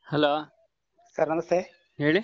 Hello. Sir ನಮಸ್ತೆ. ಹೇಳಿ.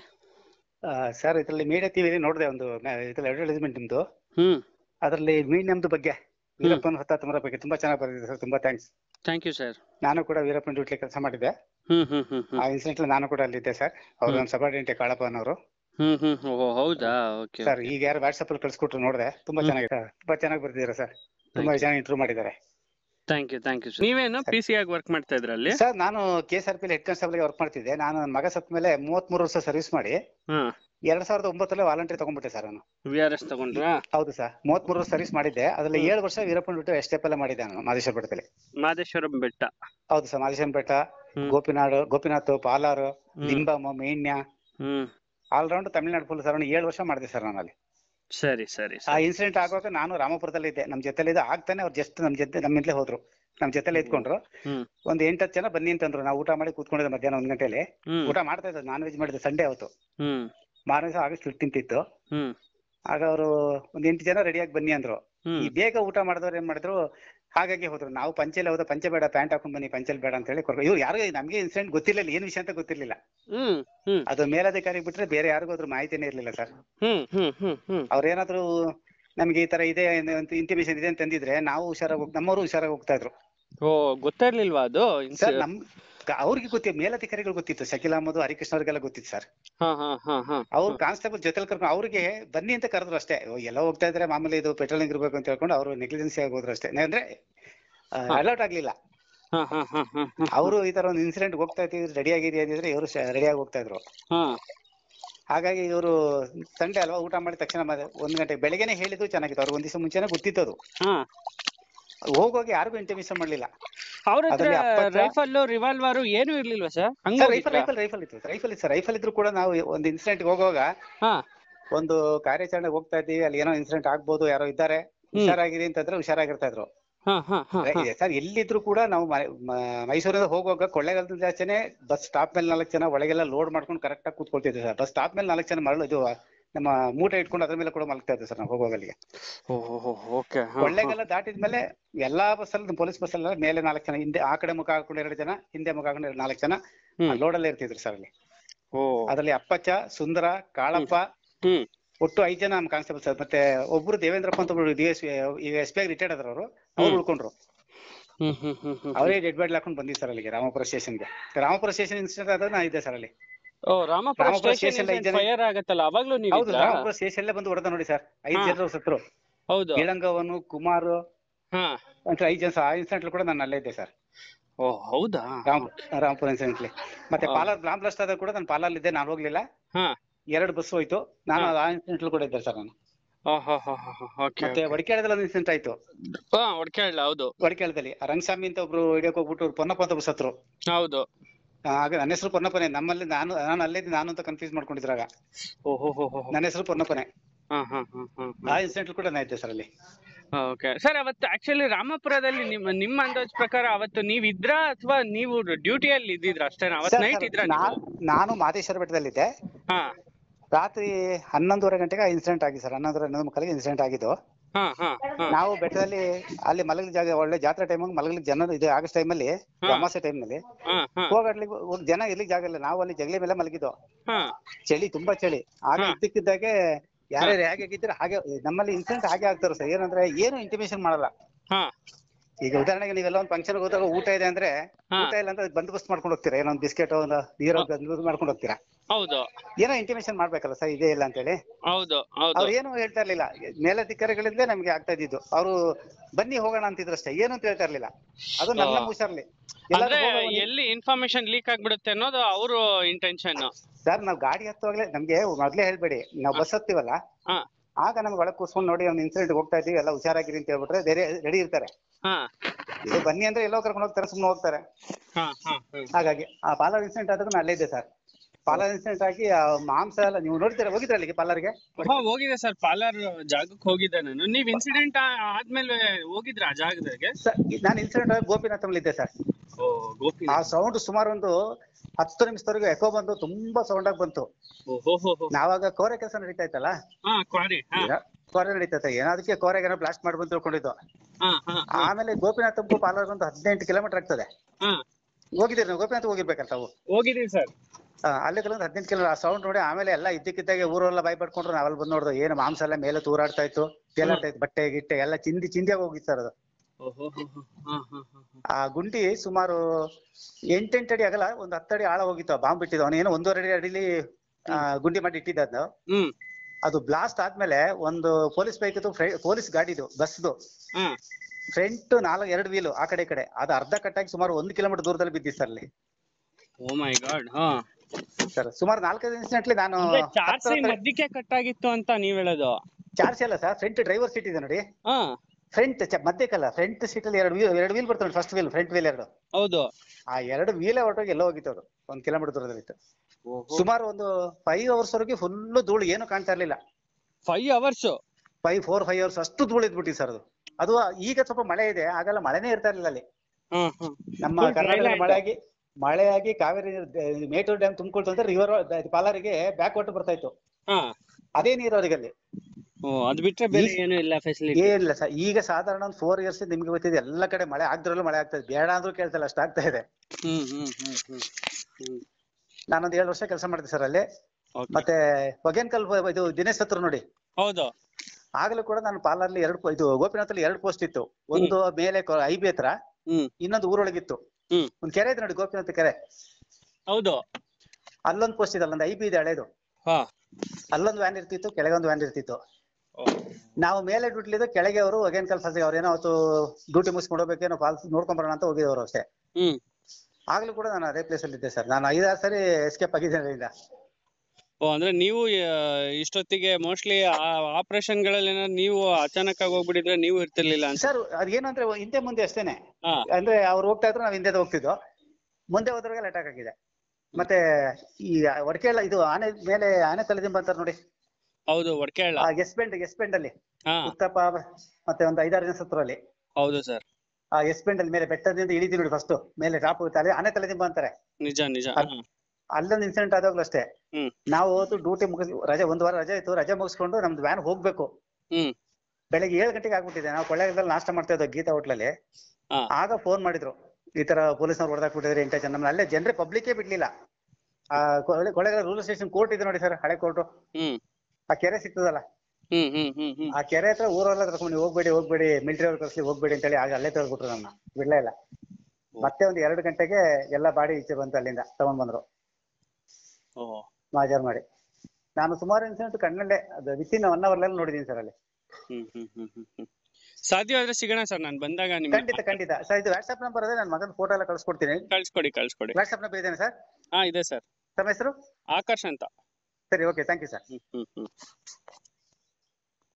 Sir ಇದರಲ್ಲಿ ಮೀಡಿಯಾ ಟಿವಿಲಿ ನೋಡಿದೆ ಒಂದು ಇದ್ರಲ್ಲಿ ಅಡ್ವರ್ಟೈಸ್ಮೆಂಟ್ ನಿಮ್ದು. ಹ್ಮ್. ಅದರಲ್ಲಿ ಮೀಡಿಯಮ್ದು ಬಗ್ಗೆ ಹ್ಮ್. ವೀರಪ್ಪನ ಹುತಾತ್ಮರ ಬಗ್ಗೆ ತುಂಬಾ ಚೆನ್ನಾಗಿ ಬರೆದಿದೆ ಸರ್. ತುಂಬಾ ಥ್ಯಾಂಕ್ಸ್. Thank you sir. ನಾನು ಕೂಡ ವೀರಪ್ಪನ ಡ್ಯೂಟಿಲಿ ಕೆಲಸ ಮಾಡಿದ್ದೆ. ಹ್ಮ್ ಹ್ಮ್ ಹ್ಮ್ ಹ್ಮ್ ಆ ಇನ್ಸಿಡೆಂಟ್ ನಾನು ಕೂಡ ಅಲ್ಲಿದ್ದೆ ಸರ್. ಅವರು ಹ್ಮ್ ನಮ್ಮ ಸಬಾರ್ಡಿನೇಟ್ ಕಾಳಪ್ಪನವರು. ಹ್ಮ್ ಹ್ಮ್ ಓ ಹೌದಾ. Okay sir okay. ಈಗ ಯಾರು ವಾಟ್ಸಪ್ ಅಲ್ಲಿ ಕಳ್ಸಿಕೊಟ್ರು ನೋಡಿದೆ. ತುಂಬಾ ಹ್ಮ್. ಚೆನ್ನಾಗಿದೆ, ತುಂಬಾ ಚೆನ್ನಾಗಿ ಬರ್ದಿದ್ದಾರೆ ಸರ್. ತುಂಬಾ ಥ್ಯಾಂಕ್ ಯು ಚೆನ್ನಾಗಿ ಇಂಟರ್ವ್ಯೂ ಮಾಡಿದ್ದಾರೆ thank you thank you sir. ನೀವೇನು ಸರ್. ಪಿ ಸಿ ಆಗಿ ವರ್ಕ್ ಮಾಡ್ತಾ ಇದ್ರಲ್ಲಿ? ಸರ್ ನಾನು KSRP ಹೆಡ್ ಕಾನ್ಸ್ಟೇಬಲ್ ವರ್ಕ್ ಮಾಡ್ತಿದ್ದೆ. ನಾನು ನನ್ನ ಮಗ ಸತ್ತ ಮೇಲೆ 33 ವರ್ಷ ಸರ್ವಿಸ್ ಮಾಡಿ ಹಾ. 2009 ವಾಲಂಟ್ರಿ ತಗೊಂಡ್ಬಿಟ್ಟೆ ಸರ್ ನಾನು. ವಿ ಆರ್ ಎಸ್ ತಗೊಂಡ್ರಾ? ಹೌದು ಸರ್, 33 ವರ್ಷ ಸರ್ವಿಸ್ ಮಾಡಿದ್ದೆ. ಅದರಲ್ಲಿ ಹ್ಮ್. 7 ವರ್ಷ ವೀರಪ್ಪನ ಡ್ಯೂಟಿ ಎಸ್ಟೇಪ್ ಎಲ್ಲ ಮಾಡಿದ್ದೆ ನಾನು ಮಾದೇಶ್ವರ ಬೆಟ್ಟದಲ್ಲಿ. ಮಾದೇಶ್ವರಂ ಬೆಟ್ಟ. ಹೌದು ಸರ್, ಮಾದೇಶ್ವರ ಬೆಟ್ಟ, ಹ್ಮ್. ಗೋಪಿನಾಥ್, ಪಾಲಾರು, ಹ್ಮ್. ದಿಂಬಮ್, ಮೇಣ್ಯ, ಹ್ಮ್. ಆಲ್ರೌಂಡ್ ತಮಿಳ್ನಾಡು ಫುಲ್ ಸರ್ 7 ವರ್ಷ ಮಾಡಿದೆ ಸರ್ ನಾನು ಅಲ್ಲಿ. ಸರಿ ಸರಿ ಆ ಸರಿ. ಇನ್ಸಿಡೆಂಟ್ ಆಗುವಾಗ ನಾನು ರಾಮಪುರದಲ್ಲಿ ಇದ್ದೆ. ನಮ್ಮ ಜೊತೆಲಿ ಇದು ಆಗ್ತಾನೆ ಅವ್ರು ಜಸ್ಟ್ ನಮ್ಮಿಂದಲೇ ಹೋದ್ರು. ನಮ್ಮ ಜೊತೆಲೆ ಇದ್ಕೊಂಡ್ರು. ಹ್ಮ್. ಒಂದು 8-10 ಜನ ಬನ್ನಿ ಅಂತಂದ್ರು. ನಾವು ಊಟ ಮಾಡಿ ಕೂತ್ಕೊಂಡಿದ್ದೆ ಮಧ್ಯಾಹ್ನ 1 ಗಂಟೆಲಿ. ಹ್ಮ್. ಊಟ ಮಾಡ್ತಾ ಇದ್ದೆ, ನಾನ್ ವೆಜ್ ಮಾಡಿದ್ದೆ, ಸಂಡೇ ಅವತ್ತು. ಹ್ಮ್. ಮಾರನೇ ದಿವಸ ಆಗಸ್ಟ್ 15 ಇತ್ತು. ಹ್ಮ್. ಆಗ ಅವರು ಒಂದು 8 ಜನ ರೆಡಿಯಾಗಿ ಬನ್ನಿ ಅಂದ್ರು. ಹ್ಮ್. ಈ ಬೇಗ ಊಟ ಮಾಡಿದವ್ರು ಏನ್ ಮಾಡಿದ್ರು, ಹಾಗಾಗಿ ಹೋದ್ರು. ನಾವು ಪಂಚೆಲಿ ಹೋದ, ಪಂಚೆ ಬೇಡ ಪ್ಯಾಂಟ್ ಹಾಕೊಂಡ್ ಬನ್ನಿ, ಪಂಚೆಲಿ ಬೇಡ ಅಂತ ಹೇಳಿ ಇವ್ರು ಯಾರು ನಮಗೆ ಇನ್ಸಿಡೆಂಟ್ ಗೊತ್ತಿರ್ಲಿಲ್ಲ, ಏನ್ ವಿಷಯ ಅಂತ ಗೊತ್ತಿರ್ಲಿಲ್ಲ. ಹ್ಮ್. ಹ್ಮ್. ಅದು ಮೇಲಧಿಕಾರಿ ಬಿಟ್ರೆ ಬೇರೆ ಯಾರಿಗೂ ಅದ್ರ ಮಾಹಿತಿನೇ ಇರ್ಲಿಲ್ಲ ಸರ್. ಹ್ಮ್. ಹ್ಮ್. ಹ್ಮ್. ಹ್ಮ್. ಅವ್ರೇನಾದ್ರು ನಮ್ಗೆ ಈ ತರ ಇದೆ ಇಂಟಿಮೇಷನ್ ಇದೆ ಅಂತಂದಿದ್ರೆ ನಾವು ನಮ್ಮವರು ಹುಷಾರಾಗಿ ಹೋಗ್ತಾ ಇದ್ರು. ಓ ಗೊತ್ತಿರ್ಲಿಲ್ವಾ ಅದು? ಸರ್ ಅವ್ರಿಗೆ ಗೊತ್ತಿತ್ತು, ಮೇಲಧಿಕಾರಿಗಳು ಗೊತ್ತಿತ್ತು. ಶಕೀಲ್ ಅಹಮದ್, ಹರಿಕೃಷ್ಣ ಅವ್ರಿಗೆಲ್ಲ ಗೊತ್ತಿತ್ತು ಸರ್. ಹಾ ಹಾ ಹಾ ಹಾ. ಅವ್ರು ಕಾನ್ಸ್ಟೇಬಲ್ ಜೊತೆಲಿ ಕರ್ಕೊಂಡು ಅವ್ರಿಗೆ ಬನ್ನಿ ಅಂತ ಕರೆದ್ರು ಅಷ್ಟೇ. ಎಲ್ಲ ಹೋಗ್ತಾ ಇದ್ರೆ ಮಾಮೂಲಿ ಇದು ಪೆಟ್ರೋಲಿಂಗ್ ಇರ್ಬೇಕು ಅಂತ ಹೇಳ್ಕೊಂಡು ಅವರು ನೆಗ್ಲಿಜೆನ್ಸಿ ಆಗಿ ಹೋದ್ರು ಅಷ್ಟೇ. ಅಂದ್ರೆ ಅಲರ್ಟ್ ಆಗ್ಲಿಲ್ಲ. ಹಾ ಹಾ ಹಾ ಹಾ ಹಾ. ಅವರು ಈ ತರ ಒಂದು ಇನ್ಸಿಡೆಂಟ್ ಹೋಗ್ತಾ ಇದ್ದೀವಿ, ರೆಡಿ ಆಗಿರಿ ಅಂದಿದ್ರೆ ಇವರು ರೆಡಿಯಾಗಿ ಹೋಗ್ತಾ ಇದ್ರು. ಹಾ. ಹಾಗಾಗಿ ಇವರು ಸಂಡೇ ಅಲ್ವಾ, ಊಟ ಮಾಡಿದ ತಕ್ಷಣ 1 ಗಂಟೆ ಬೆಳಗ್ಗೆನೆ ಹೇಳಿದ್ದು ಚೆನ್ನಾಗಿತ್ತು. ಅವ್ರಿಗೆ 1 ದಿವಸ ಮುಂಚೆನೆ ಗೊತ್ತಿತ್ತು ಅದು. ಹಾ. ಹೋಗೋಗಿ ಯಾರಿಗೂ ಇಂಟಿಮೇಷನ್ ಮಾಡ್ಲಿಲ್ಲ. ಅವ್ರ ಹತ್ರ ಅದ್ರಲ್ಲಿ ಅಪ್ಪಚ್ಚ ರೈಫಲ್ ರಿವಾಲ್ವರ್ ಏನು ಇರ್ಲಿಲ್ವಾ ಸರ್? ಸರ್ ರೈಫಲ್ ಇತ್ತು. ರೈಫಲ್ ಇದ್ರು ಕೂಡ ನಾವು ಒಂದು ಇನ್ಸಿಡೆಂಟ್ ಹೋಗುವಾಗ ಹಾ. ಒಂದು ಕಾರ್ಯಾಚರಣೆ ಹೋಗ್ತಾ ಇದ್ದೀವಿ, ಅಲ್ಲಿ ಏನೋ ಇನ್ಸಿಡೆಂಟ್ ಆಗ್ಬೋದು, ಯಾರೋ ಇದ್ದಾರೆ, ಹುಷಾರಾಗಿರಿ ಅಂತಂದ್ರೆ ಹುಷಾರಾಗಿರ್ತಾ ಇದ್ರು. ಹಾ ಹಾ ಹಾ ಹಾ. ಸರ್ ಎಲ್ಲಿದ್ರು ಕೂಡ ನಾವು ಮೈಸೂರಿಂದ ಹೋಗುವಾಗ ಕೊಳ್ಳೇಗಾಲದಾಚೆನೆ ಬಸ್ ಸ್ಟಾಪ್ ಮೇಲೆ 4 ಜನ ಒಳಗೆಲ್ಲ ಲೋಡ್ ಮಾಡ್ಕೊಂಡು ಕರೆಕ್ಟ್ ಆಗಿ ಕೂತ್ಕೊಳ್ತಿದ್ವಿ ಸರ್. ಬಸ್ ಸ್ಟಾಪ್ ಮೇಲೆ 4 ಜನ ಮರಳು ಇದು ನಮ್ಮ ಮೂಟೆ ಇಟ್ಕೊಂಡು ಅದ್ರ ಮೇಲೆ ಕೂಡ ಮಲಗ್ತಾ ಇದ್ವಿ ಸರ್ ನಾವು ಹೋಗುವಾಗ ಅಲ್ಲಿಗೆ. ಓಕೆ. ಕೊಳ್ಳೇಗಾಲ ದಾಟಿದ್ಮೇಲೆ ಎಲ್ಲಾ ಬಸ್ಸಲ್ಲಿ, ಪೊಲೀಸ್ ಬಸ್ಸಲ್ಲ ಮೇಲೆ 4 ಜನ, ಹಿಂದೆ ಆ ಕಡೆ ಮುಖ ಹಾಕೊಂಡು 2 ಜನ, ಹಿಂದೆ ಮುಖ ಹಾಕೊಂಡು 4 ಜನ ಲೋಡಲ್ಲೇ ಇರ್ತಿದ್ರು ಸರ್ ಅಲ್ಲಿ. ಅದರಲ್ಲಿ ಅಪ್ಪಚ್ಚ, ಸುಂದರ, ಕಾಳಪ್ಪ, ಒಟ್ಟು 5 ಜನ ನಮ್ಮ ಕಾನ್ಸ್ಟೇಬಲ್ ಸರ್. ಮತ್ತೆ ಒಬ್ರು ದೇವೇಂದ್ರಪ್ಪ ಅಂತ ಒಬ್ರು ಈಗ SP ಆಗಿ ರಿಟೈರ್ಡ್ ಆದ್ರು. ಅವ್ರು ಉಳ್ಕೊಂಡ್ರು. ಅವರೇ ಡೆಡ್ ಬಾಡಿ ಹಾಕೊಂಡು ಬಂದಿದ್ದು ಸರ್ ಅಲ್ಲಿಗೆ ರಾಮಪುರ ಸ್ಟೇಷನ್ಗೆ. ರಾಮಪುರ ಸ್ಟೇಷನ್ ಇನ್ಸಿಡೆಂಟ್ ಆದ್ರೆ ನಾ ಇದ್ದೆ ಸರ್ ಅಲ್ಲಿ. ರಾಮಪುರ ಸ್ಟೇಷನ್ ಫೈರ್ ಆಗತ್ತಲ್ಲ ಅವಾಗ್ಲೂ ನೀವು? ಹೌದು, ರಾಮಪುರ ಸ್ಟೇಷನ್ ಬಂದು ಹೊಡೆದ ನೋಡಿ ಸರ್. 5 ಜನರು ಸತ್ರು. ಹೌದು. ಇಳಂಗವನು, ಕುಮಾರ್ ಅಂತ 5 ಜನ. ಆ ಇನ್ಸಿಡೆಂಟ್ ಕೂಡ ನಾನು ಅಲ್ಲೇ ಇದ್ದೆ ಸರ್. ಓ ಹೌದಾ. ರಾಮಪುರ ಇನ್ಸಿಡೆಂಟ್ ಮತ್ತೆ ಪಾಲಾರ್ ಬ್ಲಾಮ್ ಬ್ಲಾಸ್ಟ್ ಆದಾಗ ಕೂಡ ನಾನು ಪಾಲಾರ್ ಇದ್ದೆ. ನಾನು ಹೋಗ್ಲಿಲ್ಲ. 2 ಬಸ್ ಹೋಯ್ತು. ನಾನು ಆ ಇನ್ಸಿಡೆಂಟ್ ಕೂಡ ಇದ್ದೆ ಸರ್ ನಾನು. ಮತ್ತೆ ಒಡಕೇಳದಲ್ಲಿ ಒಂದು ಇನ್ಸಿಡೆಂಟ್ ಆಯ್ತು. ಒಡಕೇಳದಲ್ಲಿ ರಂಗಸ್ವಾಮಿ ಅಂತ ಒಬ್ರು ಹಿಡಿಯಕ್ ಹೋಗ್ಬಿಟ್ಟು ಪೊನ್ನಪ್ಪ ಅಂತ ಒಬ್ರು ಸತ್ರು. ಹೌದು. ಆಗ ನನ್ನ ಹೆಸರು ಪೊನ್ನಪ್ಪನೇ. ನಮ್ಮಲ್ಲಿ ನಾನು ಅಲ್ಲೇ ನಾನು ಅಂತ ಕನ್ಫ್ಯೂಸ್ ಮಾಡ್ಕೊಂಡಿದ್ರಾಗ ನನ್ನ ಹೆಸರು ಪೊನ್ನಪ್ಪನೇ. ಆ ಇನ್ಸಿಡೆಂಟ್ ಕೂಡ ನಾ ಇದ್ದೆ ಸರ್ ಅಲ್ಲಿ. ಓಕೆ ಸರ್, ಅವತ್ತು ಆಕ್ಚುಲಿ ರಾಮಪುರದಲ್ಲಿ ನಿಮ್ಮ ಅಂದಾಜ್ ಪ್ರಕಾರ ಅವತ್ತು ನೀವ್ ಇದ್ರಾ ಅಥವಾ ನೀವು ಡ್ಯೂಟಿಯಲ್ಲಿ ಇದ್ದಿದ್ರ ಅಷ್ಟೇ? ಅವತ್ತು ನೈಟ್ ಇದ್ರ? ನಾನು ಮಾದೇಶ್ವರ ಬೆಟ್ಟದಲ್ಲಿದ್ದೆ. ರಾತ್ರಿ 11:30 ಗಂಟೆಗೆ ಇನ್ಸಿಡೆಂಟ್ ಆಗಿದೆ ಸರ್. 11:30 ಇನ್ಸಿಡೆಂಟ್ ಆಗಿದ್ದು. ನಾವು ಬೆಟ್ಟದಲ್ಲಿ ಅಲ್ಲಿ ಮಲಗಲಿ ಜಾಗ, ಒಳ್ಳೆ ಜಾತ್ರೆ ಟೈಮ್ ಮಲಗಲಿಕ್ಕೆ ಜನ ಇದು ಆಗಸ್ಟ್ ಟೈಮಲ್ಲಿ, ಅಮಾವಾಸ್ಯೆ ಟೈಮ್ ನಲ್ಲಿ ಹೋಗಾಡ್ಲಿಕ್ಕೆ ಜನ ಇರ್ಲಿಕ್ಕೆ ಜಾಗ ಇಲ್ಲ. ನಾವು ಅಲ್ಲಿ ಜಗಲಿ ಮೇಲೆ ಮಲಗಿದ್ದು. ಚಳಿ, ತುಂಬಾ ಚಳಿ. ಆಗ ಇದ್ದಕ್ಕಿದ್ದಾಗೆ ಯಾರ್ಯಾರು ಹೇಗಿದ್ರೆ ಹಾಗೆ ನಮ್ಮಲ್ಲಿ ಇನ್ಸಿಡೆಂಟ್ ಹಾಗೆ ಆಗ್ತಾರೆ ಸರ್. ಏನಂದ್ರೆ ಏನು ಇಂಟಿಮೇಷನ್ ಮಾಡಲ್ಲ. ಈಗ ಉದಾಹರಣೆಗೆ ನೀವೆಲ್ಲ ಒಂದು ಫಂಕ್ಷನ್ ಹೋದಾಗ ಊಟ ಇದೆ ಅಂದ್ರೆ, ಊಟ ಇಲ್ಲ ಅಂತ ಬಂದೋಬಸ್ತ್ ಮಾಡ್ಕೊಂಡು ಹೋಗ್ತೀರಾ. ಏನೋ ಒಂದು ಬಿಸ್ಕೆಟ್, ಒಂದು ನೀರು ಮಾಡ್ಕೊಂಡು ಹೋಗ್ತೀರಾ. ಹೌದು. ಏನೋ ಇಂಟಿಮೇಷನ್ ಮಾಡ್ಬೇಕಲ್ಲ ಸರ್, ಇದೇ ಇಲ್ಲ ಅಂತ ಹೇಳಿ. ಹೌದು. ಅವ್ರು ಏನು ಹೇಳ್ತಾ ಇರ್ಲಿಲ್ಲ. ಮೇಲಧಿಕಾರಿಗಳಿಂದ ನಮ್ಗೆ ಆಗ್ತಾ ಇದ್ದಿದ್ದು. ಅವರು ಬನ್ನಿ ಹೋಗೋಣ ಅಂತಿದ್ರು ಅಷ್ಟೇ, ಏನು ಅಂತ ಹೇಳ್ತಾ ಇರ್ಲಿಲ್ಲ. ಅದು ನಮ್ಮ ಹುಷಾರ್ಲಿ. ಎಲ್ಲಿ ಇನ್ಫಾರ್ಮೇಶನ್ ಲೀಕ್ ಆಗ್ಬಿಡುತ್ತೆ ಅನ್ನೋದು ಅವರು ಇಂಟೆನ್ಷನ್. ಸರ್ ನಾವು ಗಾಡಿ ಹತ್ತುವಾಗ್ಲೇ ನಮ್ಗೆ ಮೊದ್ಲೇ ಹೇಳ್ಬೇಡಿ. ನಾವು ಬಸ್ ಹತ್ತೀವಲ್ಲ, ಆಗ ನಮ್ಗೆ ಒಳಗೆ ಕೂರ್ಸ್ಕೊಂಡು ನೋಡಿ ಒಂದು ಇನ್ಸಿಡೆಂಟ್ ಹೋಗ್ತಾ ಇದೀವಿ, ಎಲ್ಲ ಹುಷಾರಾಗಿರಿ ಅಂತ ಹೇಳ್ಬಿಟ್ರೆ ಬೇರೆ ರೆಡಿ ಇರ್ತಾರೆ. ಇದು ಬನ್ನಿ ಅಂದ್ರೆ ಎಲ್ಲೋ ಕರ್ಕೊಂಡು ಹೋಗ್ತಾರೆ, ಸುಮ್ಮನೆ ಹೋಗ್ತಾರೆ. ಹಾಗಾಗಿ ಆ ಪಾಲಾರ್ ಇನ್ಸಿಡೆಂಟ್ ಆದಾಗ ನಾನು ಅಲ್ಲೇ ಇದ್ದೆ ಸರ್. ಪಾಲಾರ್ ಇನ್ಸಿಡೆಂಟ್ ಆಗಿ ಮಾಂಸ ಎಲ್ಲ ನೀವು ನೋಡ್ತೀರಾ? ಹೋಗಿದ್ರೆ ಅಲ್ಲಿಗೆ ಪಾಲಾರ್ಗೆ? ಹೋಗಿದೆ ಸರ್, ಪಾಲಾರ್ ಜಾಗಕ್ಕೆ ಹೋಗಿದ್ದೆ ನಾನು. ನೀವ್ ಇನ್ಸಿಡೆಂಟ್ ಆದ್ಮೇಲೆ ಹೋಗಿದ್ರ ಆ ಜಾಗದಾಗೆ? ನಾನು ಇನ್ಸಿಡೆಂಟ್ ಆಗಿ ಗೋಪಿನಾಥ್ ಇದ್ದೆ ಸರ್. ಆ ಸೌಂಡ್ ಸುಮಾರು ಒಂದು 10 ನಿಮಿಷದವರೆಗೂ ಎಕೋ ಬಂದು ತುಂಬಾ ಸೌಂಡ್ ಆಗಿ ಬಂತು. ನಾವಾಗ ಕೋರೆ ಕೆಲಸ ನಡೀತಾ ಇತ್ತಲ್ಲ, ಕೋರೆ ನಡೀತಾ ಇತ್ತು. ಅದಕ್ಕೆ ಕೋರೆಗೆ ಬ್ಲಾಸ್ಟ್ ಮಾಡಿ ಬಂದು ತಿಳ್ಕೊಂಡಿದ್ದು. ಆಮೇಲೆ ಗೋಪಿನಾಥ್ ಪಾಲಾರ್ ಒಂದು 18 ಕಿಲೋಮೀಟರ್ ಆಗ್ತದೆ. ಹೋಗಿದ್ದೀರಿ ನೀವು ಗೋಪಿನಾಥ ಹೋಗಿರ್ಬೇಕಂತ ತಾವು. ಹೋಗಿದೀವಿ ಸರ್. ಅಲ್ಲೇ ಕೆಲವೊಂದು 15 ಕಿಲೋ ಆ ಸೌಂಡ್ ನೋಡಿ ಆಮೇಲೆ ಎಲ್ಲ ಇದ್ದಕ್ಕಿದ್ದಾಗೆ ಊರೆಲ್ಲ ಬಾಯ್ ಪಡ್ಕೊಂಡ್ರು. ನಾವೆಲ್ಲ ಬಂದ್ ನೋಡ್ದು ಏನು ಮಾಂಸ ಎಲ್ಲ ಮೇಲೆ ತೂರಾಡ್ತಾ ಇತ್ತು, ತೇಲಾಡ್ತಾ ಇತ್ತು, ಬಟ್ಟೆ ಗಿಟ್ಟೆ ಎಲ್ಲ ಚಿಂದಿಯಾಗಿ ಹೋಗಿತ್ತು ಸರ್ ಅದು. ಆ ಗುಂಡಿ ಸುಮಾರು 8 ಅಡಿ ಅಗಲ, ಒಂದು 10 ಅಡಿ ಆಳ ಹೋಗಿತ್ತು. ಬಾಂಬ್ ಬಿಟ್ಟಿದ್ದು ಅವನೇನೋ 1.5 ಅಡಿಲಿ ಗುಂಡಿ ಮಾಡಿ ಇಟ್ಟಿದ್ದು. ಅದು ಬ್ಲಾಸ್ಟ್ ಆದ್ಮೇಲೆ ಒಂದು ಪೊಲೀಸ್ ಬೈಕ್ ಇತ್ತು, ಪೊಲೀಸ್ ಗಾಡಿದು ಬಸ್ದು ಫ್ರಂಟ್ 2 ವೀಲು ಆ ಕಡೆ ಈ ಕಡೆ, ಅದು ಅರ್ಧ ಕಟ್ಟಾಗಿ ಸುಮಾರು 1 ಕಿಲೋಮೀಟರ್ ದೂರದಲ್ಲಿ ಬಿದ್ದಿತ್ತು ಸರ್ ಅಲ್ಲಿ. ಓ ಮೈ ಗಾಡ್. ಸರ್ ಸುಮಾರು 4-5 ಇನ್ಸಿಡೆಂಟ್ಲಿ ನಾನು ಮಧ್ಯಕ್ಕೆ ಕಟ್ಟಾಗಿತ್ತು ಅಂತ ನೀವ್ ಹೇಳೋದು? ಚಾರ್ಜ್ ಅಲ್ಲ ಸರ್, ಫ್ರಂಟ್ ಡ್ರೈವರ್ ಸೀಟ್ ಇದೆ ನೋಡಿ, ಫ್ರಂಟ್ ಮಧ್ಯಕ್ಕಲ್ಲ, ಫ್ರಂಟ್ ಸೀಟ್ ಅಲ್ಲಿ 2 ವೀಲ್ ಬರ್ತವೆ. First wheel, front wheel 2. ಹೌದು. ಆ 2 ವೀಲೇ ಹೊರಟೋಗಿ ಎಲ್ಲ ಹೋಗಿತ್ತು ಅದು, 1 ಕಿಲೋಮೀಟರ್ ದೂರದಲ್ಲಿ ಇತ್ತು. ಸುಮಾರು ಒಂದು 5 ಅವರ್ಸ್ ವರೆಗೆ ಫುಲ್ ಧೂಳು, ಏನು ಕಾಣ್ತಾ ಇರ್ಲಿಲ್ಲ. 5 ಅವರ್ಸ್? 4-5 ಅವರ್ಸ್ ಅಷ್ಟು ಧೂಳು ಇದ್ಬಿಟ್ಟಿದೆ ಸರ್ ಅದು. ಅದು ಈಗ ಸ್ವಲ್ಪ ಮಳೆ ಇದೆ, ಆಗೆಲ್ಲ ಮಳೆನೇ ಇರ್ತಾ ಇರ್ಲಿಲ್ಲ ಅಲ್ಲಿ. ನಮ್ಮ ಕರ್ನಾಟಕದಲ್ಲಿ ಮಳೆಯಾಗಿ ಕಾವೇರಿ ಮೇಟೂರು ಡ್ಯಾಮ್ ತುಂಬಿಕೊಳ್ತು ಅಂದ್ರೆ ರಿವರ್ ಪಾಲಾರಿಗೆ ಬ್ಯಾಕ್ ವಾಟರ್ ಬರ್ತಾ ಇತ್ತು, ಅದೇ ನೀರು ಅವರಿಗೆ ಅಲ್ಲಿ. ಅದು ಬಿಟ್ರೆ ಬೇರೆ ಏನು ಇಲ್ಲ ಫೆಸಿಲಿಟಿ? ಏನಿಲ್ಲ ಸರ್. ಈಗ ಸಾಧಾರಣ ಒಂದು 4 ಇಯರ್ಸ್ ನಿಮ್ಗೆ ಗೊತ್ತಿದೆ, ಎಲ್ಲ ಕಡೆ ಮಳೆ ಆಗ್ದ್ರಲ್ಲೂ ಮಳೆ ಆಗ್ತಾ ಇದೆ, ಬೇಡ ಅಂದ್ರೂ ಕೇಳ್ತಾ ಇಲ್ಲ, ಅಷ್ಟು ಆಗ್ತಾ ಇದೆ. ನಾನೊಂದು 7 ವರ್ಷ ಕೆಲಸ ಮಾಡ್ತೀನಿ ಸರ್ ಅಲ್ಲಿ. ಮತ್ತೆ ಹೊಗೇನ್ಕಲ್ ಇದು ದಿನೇಶ್ ಹತ್ರ ನೋಡಿ. ಹೌದು. ಆಗಲೂ ಕೂಡ ನಾನು ಪಾಲಲ್ಲಿ ಇದು ಗೋಪಿನಾಥಲ್ಲಿ 2 ಪೋಸ್ಟ್ ಇತ್ತು. ಒಂದು ಮೇಲೆ ಐಬಿ ಹತ್ರ, ಇನ್ನೊಂದು ಊರೊಳಗಿತ್ತು. ಒಂದು ಕೆರೆ ಇದೆ ನೋಡಿ, ಗೋಪಿನಾಥ ಕೆರೆ. ಹೌದು. ಅಲ್ಲೊಂದು ಪೋಸ್ಟ್ ಇದೆ, ಅಲ್ಲೊಂದು ಐಬಿ ಇದೆ ಹಳೇದು. ಅಲ್ಲೊಂದು ವ್ಯಾನ್ ಇರ್ತಿತ್ತು, ಕೆಳಗೆ ಒಂದು ವ್ಯಾನ್ ಇರ್ತಿತ್ತು. ನಾವು ಮೇಲೆ ಡ್ಯೂಟಿಲಿದ್ದು, ಕೆಳಗೆ ಅವರು ಹೊಗೇನ್ಕಲ್ ಫಾಲ್ಸ್ ಅವ್ರು ಏನೋ ಅವತ್ತು ಡ್ಯೂಟಿ ಮುಗಿಸ್ಕೊಂಡು ಹೋಗ್ಬೇಕೇನೋ ಫಾಲ್ಸ್ ನೋಡ್ಕೊಂಡ್ ಬರೋಣ ಅಂತ ಹೋಗಿದವರು ಅಷ್ಟೇ. ಆಗ್ಲೂ ಕೂಡ ನಾನು ಅದೇ ಪ್ಲೇಸ್ ಅಲ್ಲಿ ಇದ್ದೆ ಸರ್. ನಾನು 5-6 ಸರಿ ಎಸ್ಕೇಪ್ ಆಗಿದ್ದೇನೆ ಅದರಿಂದ. ಅಂದ್ರೆ ನೀವು ಇಷ್ಟೊತ್ತಿಗೆ ಮೋಸ್ಟ್ಲಿ ಆಪರೇಷನ್ ಗಳಲ್ಲಿ ನೀವು ಅಚಾನಕ್ ಆಗಿ ಹೋಗ್ಬಿಟ್ಟಿದ್ರೆ ನೀವು ಇರ್ತಿರ್ಲಿಲ್ಲ ಸರ್. ಅದೇನು ಅಂದ್ರೆ ಹಿಂದೆ ಮುಂದೆ ಅಷ್ಟೇನೆ, ಅಂದ್ರೆ ಅವ್ರು ಹೋಗ್ತಾ ಇದ್ರು, ನಾವು ಹಿಂದೆ ಹೋಗ್ತಿದ್ವು. ಮುಂದೆ ಹೋದ್ರಾಗ ಅಟ್ಯಾಕ್ ಆಗಿದೆ. ಮತ್ತೆ ಈ ಒಡಕೆಳ್ಳ, ಇದು ಆನೆ ಮೇಲೆ ಆನೆ ತಲೆದಿಂಬ ಅಂತಾರೆ ನೋಡಿ. ಹೌದು, ಒಡಕೆಳ್ಳ. ಎಸ್ ಬೆಂಡ್ ಅಲ್ಲಿ ಉತ್ತಪ್ಪ ಮತ್ತೆ ಒಂದು 5-6 ಜನ ಸತ್ರು ಅಲ್ಲಿ. ಹೌದು ಸರ್. ಆ ಎಸ್ ಬೆಂಡ್ ಅಲ್ಲಿ ಮೇಲೆ ಬೆಟ್ಟದಿಂದ ಇಳಿತೀವಿ ನೋಡಿ, ಫಸ್ಟ್ ಮೇಲೆ ಟಾಪ್ ಆನೆ ತಲೆದಿಂಬ ಅಂತಾರೆ. ನಿಜ ನಿಜ. ಅಲ್ಲೊಂದು ಇನ್ಸಿಡೆಂಟ್ ಆದಾಗ್ಲೂ ಅಷ್ಟೇ. ನಾವು ಹೋದ್ರು ಡ್ಯೂಟಿ ಮುಗಿಸಿ, ರಜೆ 1 ವಾರ ರಜೆ ಇತ್ತು, ರಜೆ ಮುಗಿಸ್ಕೊಂಡು ನಮ್ದು ವ್ಯಾನ್ ಹೋಗ್ಬೇಕು. ಬೆಳಗ್ಗೆ 7 ಗಂಟೆಗೆ ಆಗ್ಬಿಟ್ಟಿದೆ. ನಾವು ಕೊಳ್ಳೇಗಾಲದಲ್ಲಿ ನಾಷ್ಟ ಮಾಡ್ತಾ ಇದ್ವಿ ಗೀತಾ ಹೋಟ್ಲಲ್ಲಿ. ಆಗ ಫೋನ್ ಮಾಡಿದ್ರು, ಈ ತರ ಪೊಲೀಸ್ನವ್ರು ಹೊಡೆದಾಕ್ಬಿಟ್ಟಿದ್ರೆ 8 ಜನ. ನಮ್ಮನ್ನ ಅಲ್ಲೇ ಜನರೇ ಪಬ್ಲಿಕ್ಕೇ ಬಿಡ್ಲಿಲ್ಲ. ಕೊಳ್ಳೇಗಾಲ ರೂರಲ್ ಸ್ಟೇಷನ್ ಕೋರ್ಟ್ ಇದೆ ನೋಡಿ ಸರ್, ಹಳೆ ಕೋರ್ಟು. ಆ ಕೆರೆ ಸಿಗ್ತದಲ್ಲ, ಆ ಕೆರೆ ಹತ್ರ ಊರೆಲ್ಲ ಕರ್ಕೊಂಡು ಹೋಗ್ಬೇಡಿ ಮಿಲಿಟರಿ ಅವ್ರು ಕರ್ಸಿ ಹೋಗ್ಬೇಡಿ ಅಂತ ಹೇಳಿ ಆಗ ಅಲ್ಲೇ ತೆಗೆದ್ಬಿಟ್ರು, ನಮ್ಮನ್ನ ಬಿಡ್ಲೇ ಇಲ್ಲ. ಮತ್ತೆ ಒಂದು 2 ಗಂಟೆಗೆ ಎಲ್ಲ ಬಾಡಿ ಈಚೆ ಬಂತು, ಅಲ್ಲಿಂದ ತಗೊಂಡ್ ಬಂದ್ರು ಮಾಜಾರ್ ಮಾಡಿ. ನಾನು ಸುಮಾರು ಇನ್ಸಿಡೆಂಟ್ ಕಣ್ಣಲ್ಲೇ, ಅದು ವಿತಿನ್ 1 ಅವರ್ನಲ್ಲಿ ನೋಡಿದೀನಿ ಸರ್ ಅಲ್ಲಿ. ಸಾಧ್ಯವಾದ್ರೆ ಸಿಗೋಣ ಸರ್, ನಾನು ಬಂದಾಗ. ಖಂಡಿತ ಸರ್. ಇದು ವಾಟ್ಸ್ಆಪ್ ನಂಬರ್ ಇದೆ, ನನ್ನ ಮಗನ ಫೋಟೋ ಎಲ್ಲ ಕಳ್ಸ್ಕೊಡ್ತೀನಿ. ಕಳ್ಸ್ಕೊಡಿ. ವಾಟ್ಸ್ಆಪ್ ನಂಬರ್ ಇದೇನಾ ಸರ್? ಇದೆ ಸರ್. ತಮ್ಮ ಹೆಸರು? ಆಕರ್ಷ್ ಅಂತ. ಸರಿ, ಓಕೆ, ಥ್ಯಾಂಕ್ ಯು ಸರ್.